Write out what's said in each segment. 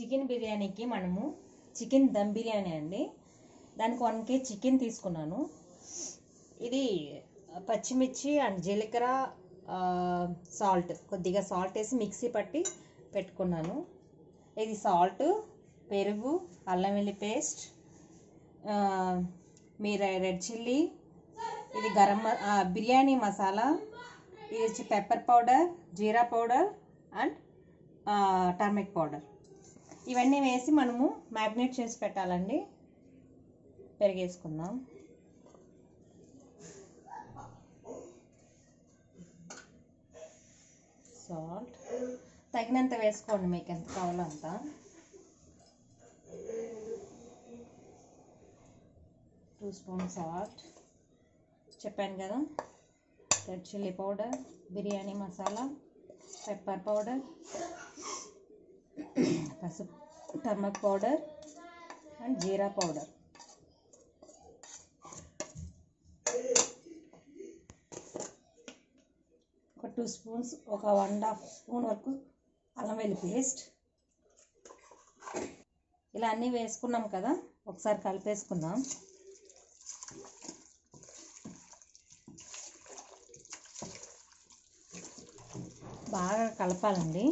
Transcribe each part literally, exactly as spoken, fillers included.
Chicken బిర్యానీకి మనము chicken dum biryani అండి. దానికి వన్ కేజీ చికెన్ తీసుకున్నాను. ఇది పచ్చిమిర్చి అండ్ జీలకర్ర సాల్ట్ కొద్దిగా సాల్ట్ వేసి మిక్సీ పట్టి పెట్టుకున్నాను. ఇది సాల్ట్, పెరుగు, అల్లం వెల్లి పేస్ట్, మీ రెడ్ చిల్లీ, ఇది గరం బిర్యానీ మసాలా, ఇది వచ్చి పెప్పర్ పౌడర్, జీరా పౌడర్ అండ్ టర్మరిక్ పౌడర్. ఇవన్నీ వేసి మనము మ్యాగ్నేట్ చేసి పెట్టాలండి. పెరిగేసుకుందాం. సాల్ట్ తగినంత వేసుకోండి, మీకు ఎంత కావాలో అంత. టూ స్పూన్ సాల్ట్ చెప్పాను కదా. Red chilli powder, biryani masala, pepper powder, పసుపు, టర్మరిక్ పౌడర్ అండ్ జీరా పౌడర్. ఒక టూ స్పూన్స్ ఒక వన్ అండ్ హాఫ్ స్పూన్ వరకు అల్లం వెల్లి పేస్ట్. ఇలా అన్నీ వేసుకున్నాం కదా, ఒకసారి కలిపేసుకుందాం. బాగా కలపాలండి.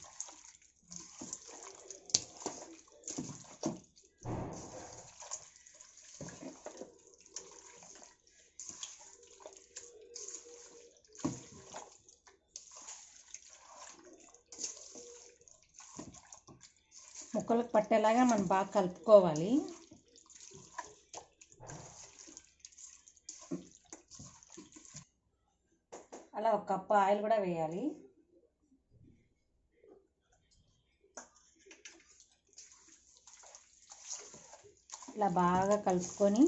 ముక్కలకు పట్టేలాగా మనం బాగా కలుపుకోవాలి. అలా ఒక కప్పు ఆయిల్ కూడా వేయాలి. ఇలా బాగా కలుపుకొని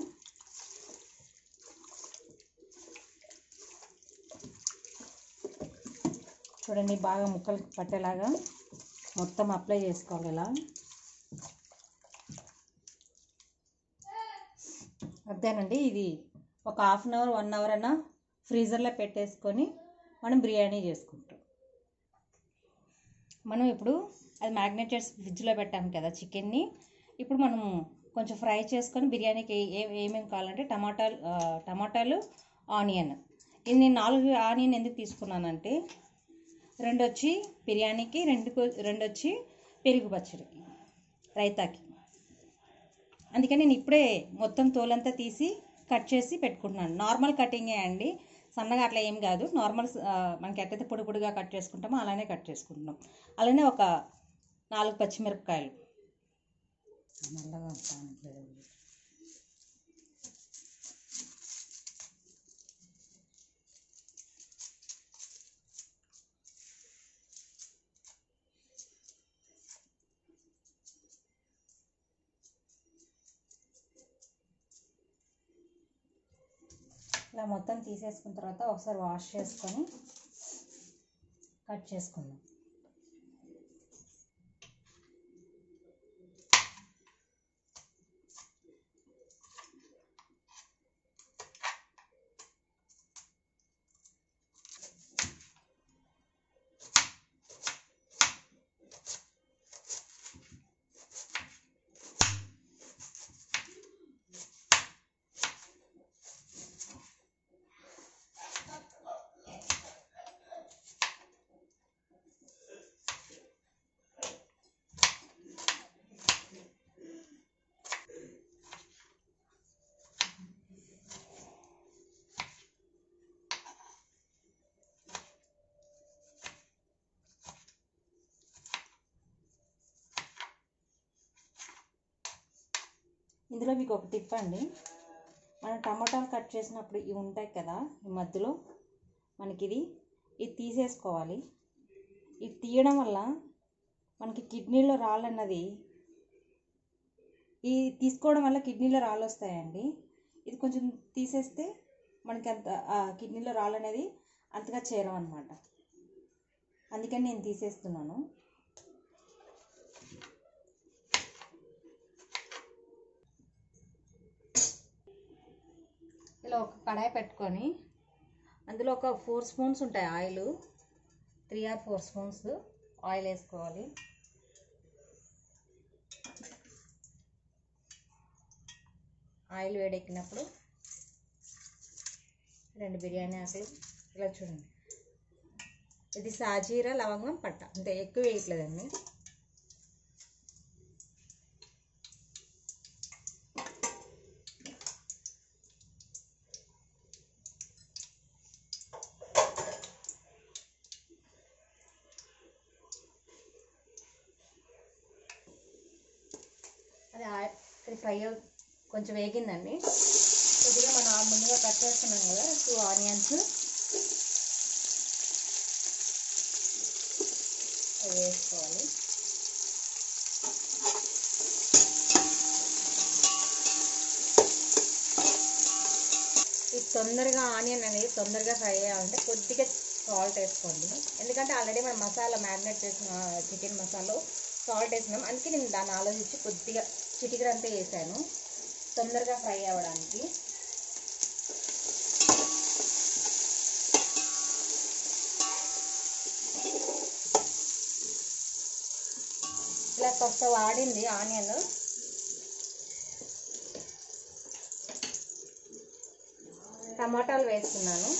చూడండి, బాగా ముక్కలకు పట్టేలాగా మొత్తం అప్లై చేసుకోవాలి. ఇలా అంతేనండి. ఇది ఒక half an hour one hour అన్నా ఫ్రీజర్లో పెట్టేసుకొని మనం బిర్యానీ చేసుకుంటాం. మనం ఇప్పుడు అది మ్యాగ్నేట్ చేసి ఫ్రిడ్జ్లో పెట్టాం కదా చికెన్ని. ఇప్పుడు మనం కొంచెం ఫ్రై చేసుకొని బిర్యానీకి ఏ ఏమేమి కావాలంటే టమాటాలు టమాటాలు ఆనియన్. ఇది నేను నాలుగు ఆనియన్ ఎందుకు తీసుకున్నానంటే, రెండు వచ్చి బిర్యానీకి, రెండు రెండు వచ్చి పెరుగు పచ్చడికి, రైతాకి. అందుకని నేను ఇప్పుడే మొత్తం తోలంతా తీసి కట్ చేసి పెట్టుకుంటున్నాను. నార్మల్ కటింగే అండి, సన్నగా అట్లా ఏం కాదు. నార్మల్ మనకి ఎట్టయితే పొడి పొడిగా కట్ చేసుకుంటామో అలానే కట్ చేసుకుంటున్నాం. అలానే ఒక నాలుగు పచ్చిమిరపకాయలు. నల్లగా ఇలా మొత్తం తీసేసుకున్న తర్వాత ఒకసారి వాష్ చేసుకొని కట్ చేసుకుందాం. ఇందులో మీకు ఒక టిప్ అండి. మనం టమాటాలు కట్ చేసినప్పుడు ఇవి ఉంటాయి కదా, ఈ మధ్యలో మనకి ఇది ఇది తీసేసుకోవాలి. ఇది తీయడం వల్ల మనకి కిడ్నీలో రాళ్ళు అన్నది ఈ తీసుకోవడం వల్ల కిడ్నీలో రాళ్ళు వస్తాయండి. ఇది కొంచెం తీసేస్తే మనకి అంత కిడ్నీలో రాళ్ళు అనేది అంతగా చేరం అన్నమాట. అందుకని నేను తీసేస్తున్నాను. ఇలా ఒక కడాయి పెట్టుకొని అందులో ఒక ఫోర్ స్పూన్స్ ఉంటాయి oil, three or four spoons oil వేసుకోవాలి. ఆయిల్ వేడెక్కినప్పుడు రెండు బిర్యానీ ఆకులు ఇలా చూడండి. ఇది సాజీరా, లవంగం, పట్ట, అంతే, ఎక్కువ వేయట్లేదండి. అది అది ఫ్రై కొంచెం వేగిందండి. కొద్దిగా మనం ముందుగా కట్ చేసుకున్నాం కదా టూ ఆనియన్స్ వేసుకోవాలి. ఇది తొందరగా ఆనియన్ అనేది తొందరగా ఫ్రై అయ్యాలంటే కొద్దిగా సాల్ట్ వేసుకోండి. ఎందుకంటే ఆల్రెడీ మనం మసాలా మ్యారినేట్ చేసిన చికెన్ మసాలా సాల్ట్ వేసినాం, అందుకే నేను దాన్ని ఆలోచించి కొద్దిగా చిటికడంతా వేసాను తొందరగా ఫ్రై అవ్వడానికి. ఇలా కొత్త వాడింది ఆనియన్. టమాటాలు వేస్తున్నాను.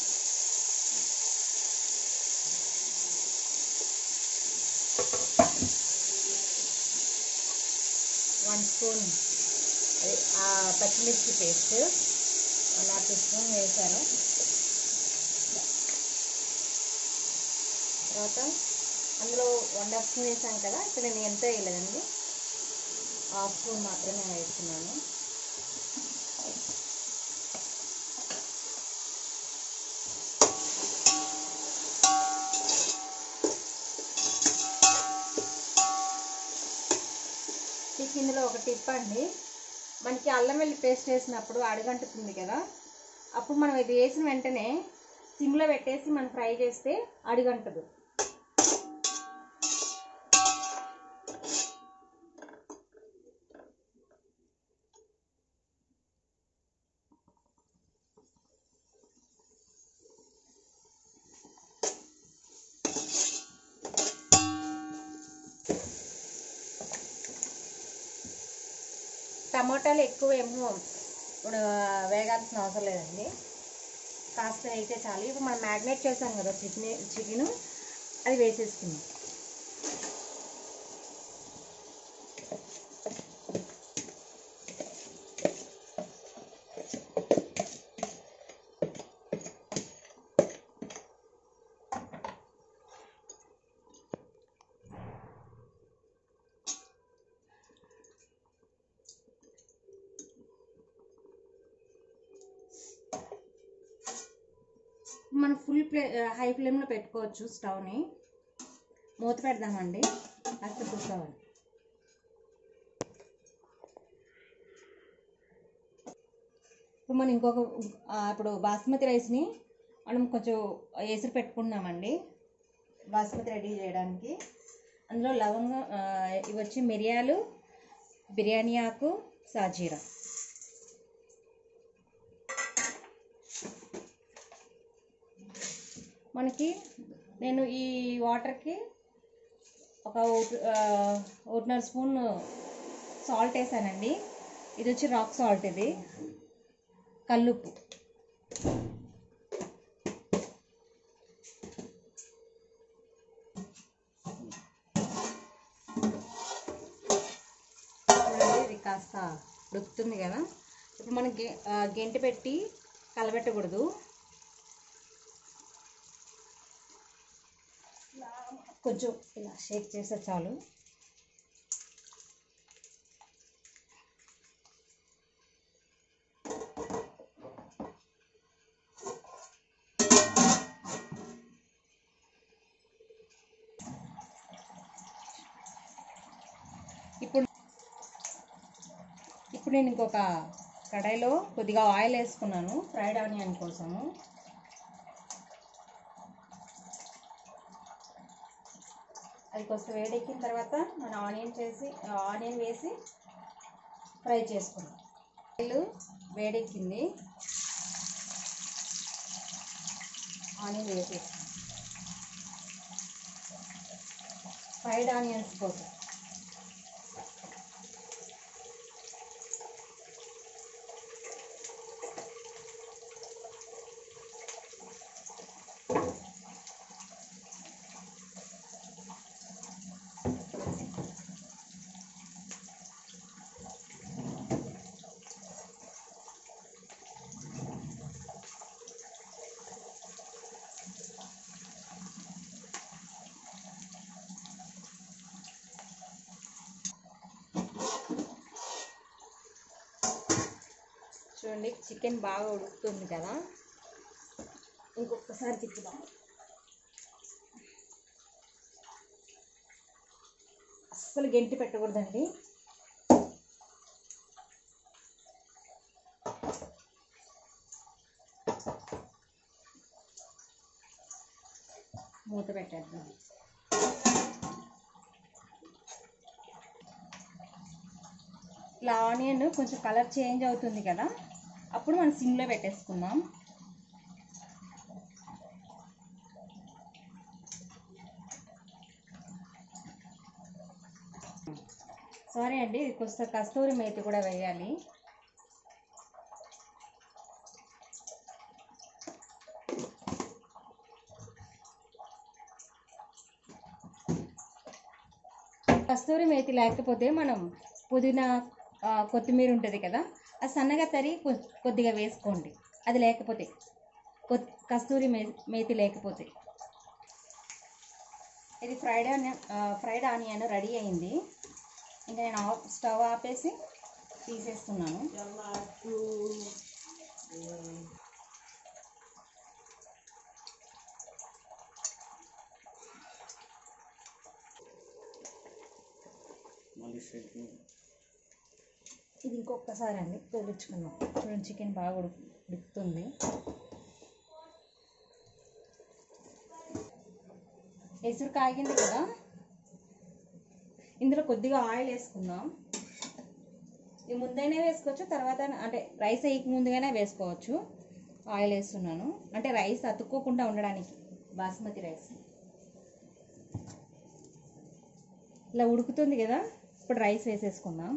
వన్ స్పూన్ పచ్చిమిర్చి paste one or two spoon వేసాను. తర్వాత అందులో వన్ హాఫ్ స్పూన్ వేసాను కదా, ఇప్పుడు నేను ఎంత వేయలేదండి, హాఫ్ స్పూన్ మాత్రమే వేస్తున్నాను. ఇందులో ఒక టిప్ అండి, మనకి అల్లం వెల్లి పేస్ట్ వేసినప్పుడు అడుగంటుతుంది కదా, అప్పుడు మనం ఇది వేసిన వెంటనే సిమ్లో పెట్టేసి మనం ఫ్రై చేస్తే అడుగంటదు. టమాటాలు ఎక్కువ ఏమో ఇప్పుడు వేగాల్సిన అవసరం లేదండి, కాస్త అయితే చాలు. ఇప్పుడు మనం మ్యారినేట్ చేసాం కదా చికెన్ చికెను అది వేసేసుకుందాం. మనం ఫుల్ ఫ్లే హై ఫ్లేమ్లో పెట్టుకోవచ్చు స్టవ్ని. మూత పెడదామండి, కాస్త కూర్చోవాలి. ఇప్పుడు మనం ఇంకొక ఇప్పుడు బాస్మతి రైస్ని మనం కొంచెం ఎసురు పెట్టుకున్నామండి బాస్మతి రెడీ చేయడానికి. అందులో లవంగం ఇవి వచ్చి మిరియాలు, బిర్యానీ ఆకు, సాజీరా. మనకి నేను ఈ వాటర్కి ఒక ఒకటిన్నర స్పూన్ సాల్ట్ వేసానండి. ఇది వచ్చి రాక్ సాల్ట్, ఇది కల్లుప్పు. చూడండి ఇది కాస్త ఉడుకుతుంది కదా, ఇప్పుడు మనం గెంటి పెట్టి కలబెట్టకూడదు, కొంచెం ఇలా షేక్ చేస్తే చాలు. ఇప్పుడు ఇప్పుడు నేను ఇంకొక కడాయిలో కొద్దిగా ఆయిల్ వేసుకున్నాను ఫ్రైడ్ ఆనియన్ కోసము. అది కొంచెం వేడెక్కిన తర్వాత మనం ఆనియన్ చేసి ఆనియన్ వేసి ఫ్రై చేసుకున్నాం. ఆయిల్ వేడెక్కింది, ఆనియన్ వేసేస్తాం ఫ్రైడ్ ఆనియన్స్ కోసం. చూడండి చికెన్ బాగా ఉడుకుతుంది కదా, ఇంకొకసారి తిప్పుదాం. అస్సలు గెంటి పెట్టకూడదండి. మూత పెట్టేద్దాం. ఇలా ఆనియన్ కొంచెం కలర్ చేంజ్ అవుతుంది కదా, అప్పుడు మనం సిమ్లో పెట్టేసుకుందాం. సారీ అండి, కొంచెం కస్తూరి మేతి కూడా వేయాలి. కస్తూరి మేతి లేకపోతే మనం పుదీనా కొత్తిమీర ఉంటుంది కదా, అది సన్నగా తరి కొద్దిగా వేసుకోండి. అది లేకపోతే కస్తూరి మే మేతి లేకపోతే. ఇది fried onion fried onion ready అయింది. ఇంకా నేను ఆఫ్ స్టవ్ ఆపేసి తీసేస్తున్నాను. ఇది ఇంకొకసారి అండి తోలుచుకుందాం. చూడండి చికెన్ బాగా ఉడుకుతుంది. ఎసురు కాగింది కదా, ఇందులో కొద్దిగా ఆయిల్ వేసుకుందాం. ఇది ముందైనా వేసుకోవచ్చు, తర్వాత అంటే రైస్ వేయక ముందుగానే వేసుకోవచ్చు. ఆయిల్ వేస్తున్నాను అంటే రైస్ అతుక్కోకుండా ఉండడానికి. బాస్మతి రైస్ ఇలా ఉడుకుతుంది కదా, ఇప్పుడు రైస్ వేసేసుకుందాం.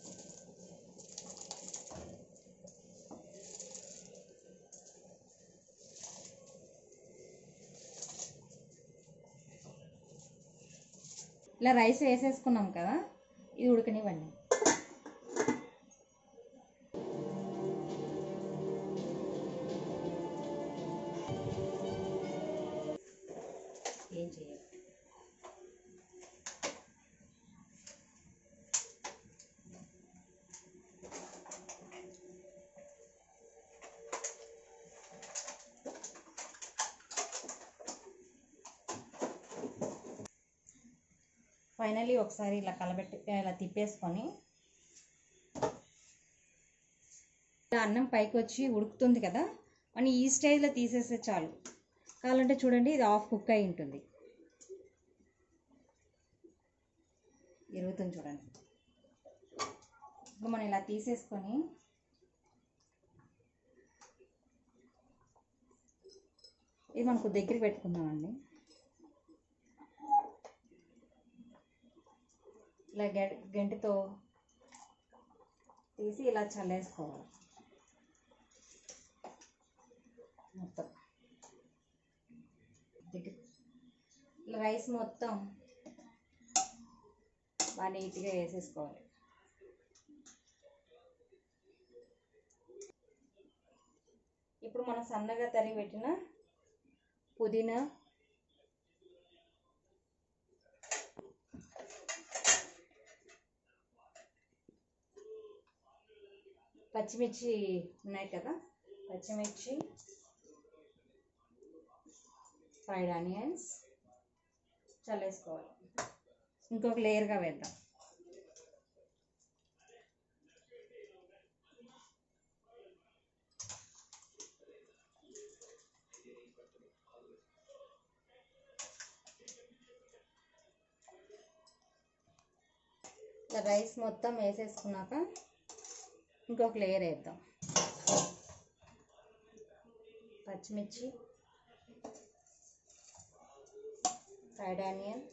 ఇలా రైస్ వేసేసుకున్నాం కదా, ఇది ఉడకనివ్వండి. ఏం చేయాలి, ఫైనల్లీ ఒకసారి ఇలా కలబెట్టి ఇలా తిప్పేసుకొని అన్నం పైకి వచ్చి ఉడుకుతుంది కదా, అని ఈ స్టేజ్లో తీసేస్తే చాలు. కావాలంటే చూడండి, ఇది హాఫ్ కుక్ అయి ఉంటుంది. ఇరుగుతుంది చూడండి. ఇప్పుడు మనం ఇలా తీసేసుకొని ఇది మనకు దగ్గరికి పెట్టుకుందామండి. ఇలా గంటితో తీసి ఇలా చల్లేసుకోవాలి మొత్తం. ఇలా రైస్ మొత్తం బాగా నీట్గా వేసేసుకోవాలి. ఇప్పుడు మనం సన్నగా తరిగి పెట్టిన పుదీనా, పచ్చిమిర్చి ఉన్నాయి కదా, పచ్చిమిర్చి, ఫ్రైడ్ ఆనియన్స్ చల్లేసుకోవాలి. ఇంకొక లేయర్గా వేద్దాం. రైస్ మొత్తం వేసేసుకున్నాక ఇంకొక లేయర్ వేద్దాం. పచ్చిమిర్చి, ఫ్రైడ్ ఆనియన్,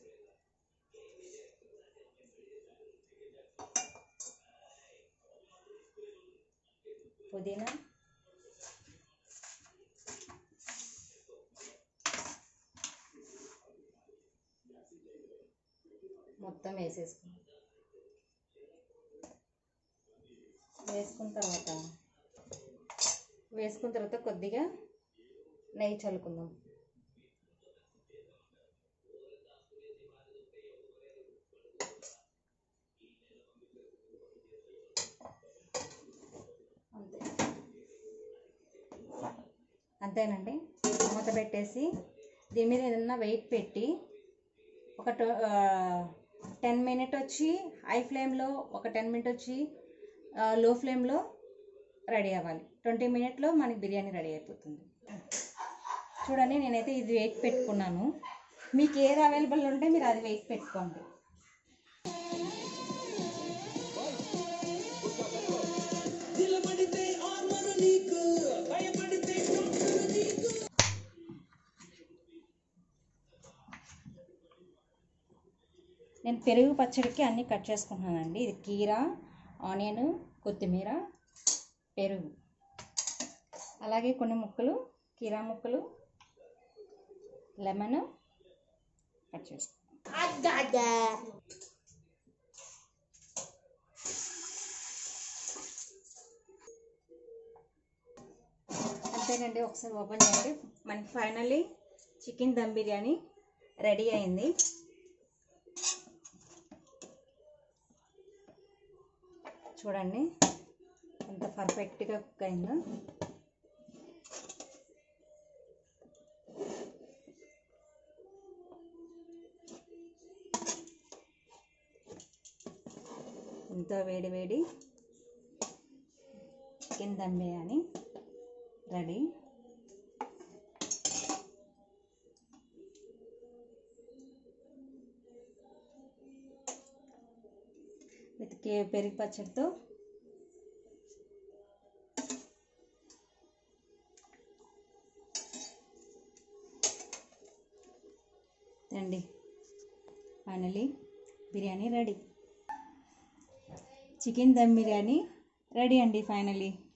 పుదీనా, మొత్తం వేసేసుకుందాం. వేసుకున్న తర్వాత వేసుకున్న తర్వాత కొద్దిగా నెయ్యి చల్లుకుందాం. అంతే అంతేనండి. మూత పెట్టేసి దీని మీద ఏదన్నా వెయిట్ పెట్టి ఒక టెన్ మినిట్ వచ్చి హై ఫ్లేమ్లో, ఒక టెన్ మినిట్ వచ్చి లో ఫ్లేమ్లో రెడీ అవ్వాలి. ట్వంటీ మినిట్లో మనకి బిర్యానీ రెడీ అయిపోతుంది. చూడండి, నేనైతే ఇది వెయిట్ పెట్టుకున్నాను. మీకు ఏది అవైలబుల్ ఉంటే మీరు అది వెయిట్ పెట్టుకోండి. నేను పెరుగు పచ్చడికి అన్నీ కట్ చేసుకుంటున్నానండి. ఇది కీరా, ఆనియన్, కొత్తిమీర, పెరుగు, అలాగే కొన్ని ముక్కలు కీరా ముక్కలు, లెమన్ కట్ చేసుకుంటాం. అంతేనండి. ఒకసారి ఓపెన్ చేయండి. మనకి finally chicken dum biryani ready అయింది. చూడండి ఎంత పర్ఫెక్ట్గా కుక్ అయిందో. ఎంతో వేడి వేడి chicken dum biryani ready. With పెరుగు పచ్చడితో అండి. Finally biryani ready. Chicken dum biryani ready అండి ఫైనలీ.